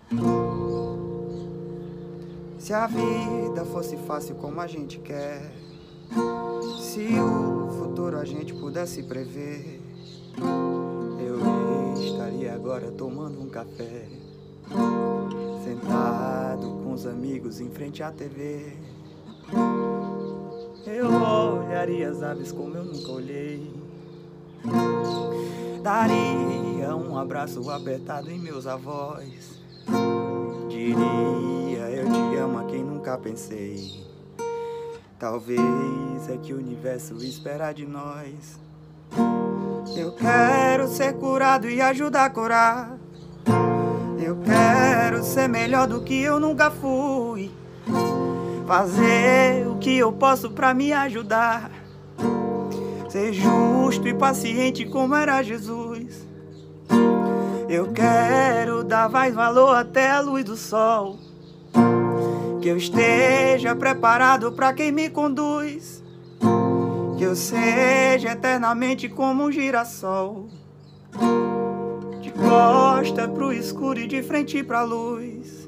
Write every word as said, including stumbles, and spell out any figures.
Se a vida fosse fácil como a gente quer, se o futuro a gente pudesse prever, eu estaria agora tomando um café, sentado com os amigos em frente à T V. Eu olharia as aves como eu nunca olhei, daria um abraço apertado em meus avós, diria eu te amo a quem nunca pensei. Talvez é que o universo espera de nós. Eu quero ser curado e ajudar a curar. Eu quero ser melhor do que eu nunca fui, fazer o que eu posso pra me ajudar, ser justo e paciente como era Jesus. Eu quero dar mais valor até a luz do sol, que eu esteja preparado pra quem me conduz, que eu seja eternamente como um girassol, de costa pro escuro e de frente pra luz.